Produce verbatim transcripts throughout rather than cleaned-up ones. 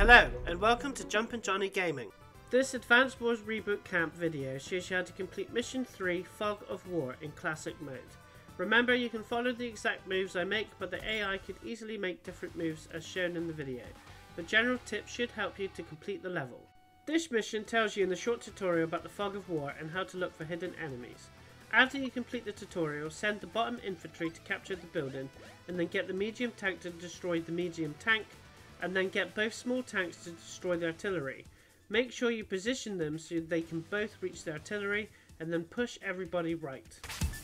Hello and welcome to Jumpin' Johnny Gaming. This Advanced Wars Reboot Camp video shows you how to complete Mission three Fog of War in Classic mode. Remember, you can follow the exact moves I make, but the A I could easily make different moves as shown in the video. The general tips should help you to complete the level. This mission tells you in the short tutorial about the Fog of War and how to look for hidden enemies. After you complete the tutorial, send the bottom infantry to capture the building, and then get the medium tank to destroy the medium tank, and then get both small tanks to destroy the artillery. Make sure you position them so they can both reach the artillery, and then push everybody right.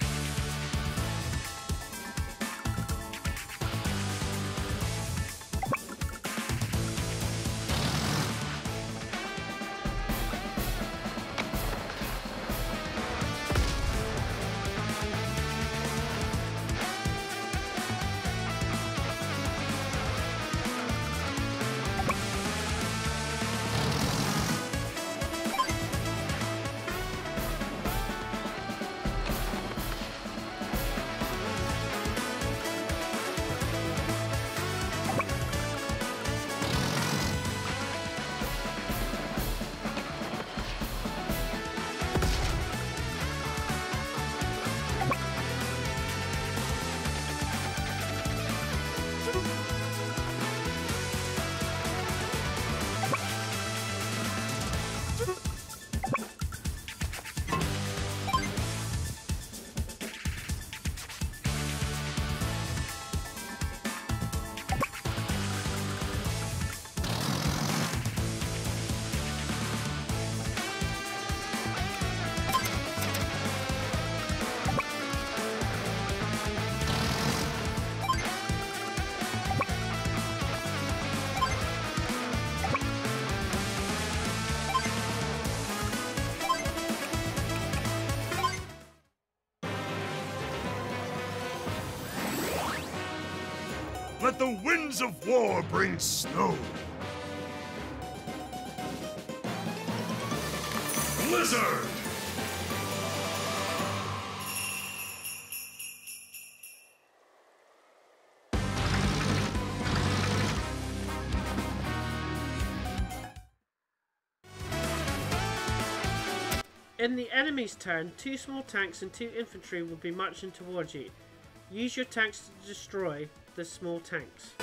Let the winds of war bring snow. Blizzard! In the enemy's turn, two small tanks and two infantry will be marching towards you. Use your tanks to destroy the small tanks.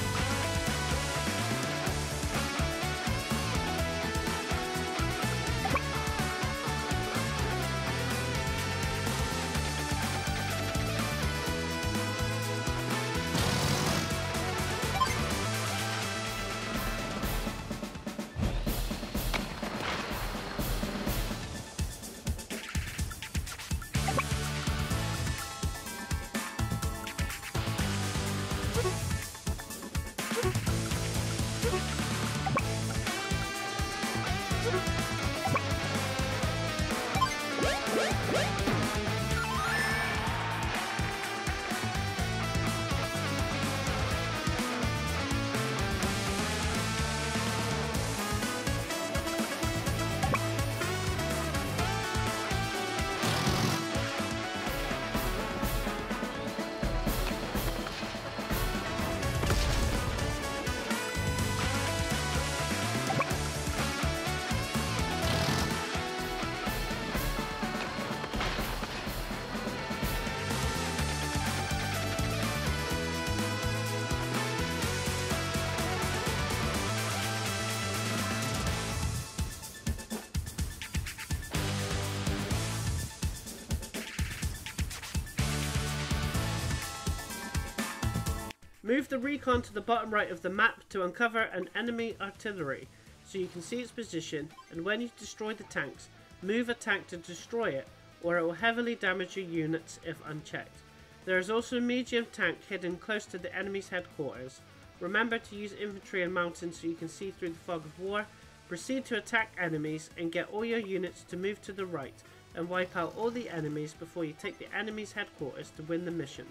Move the recon to the bottom right of the map to uncover an enemy artillery so you can see its position, and when you destroy the tanks, move a tank to destroy it, or it will heavily damage your units if unchecked. There is also a medium tank hidden close to the enemy's headquarters. Remember to use infantry and mountains so you can see through the fog of war. Proceed to attack enemies and get all your units to move to the right and wipe out all the enemies before you take the enemy's headquarters to win the mission.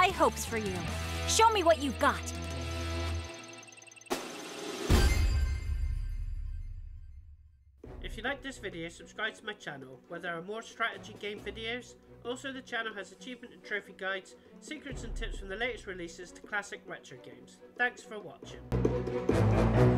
high hopes for you. Show me what you've got. If you like this video, subscribe to my channel, where there are more strategy game videos. Also, the channel has achievement and trophy guides, secrets and tips from the latest releases to classic retro games. Thanks for watching.